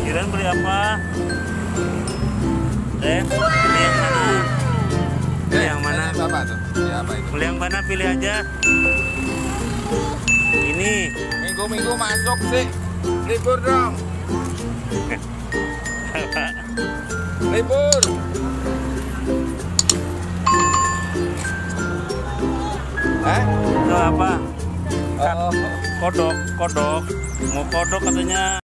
Kirain beli apa? Pilih yang mana? Pilih yang mana? Apa tuh? Ya, apa itu? Pilih yang mana? Pilih aja. Ini. Minggu-minggu masuk sih. Libur dong. Libur. Itu apa? Oh. Kodok. Mau kodok katanya.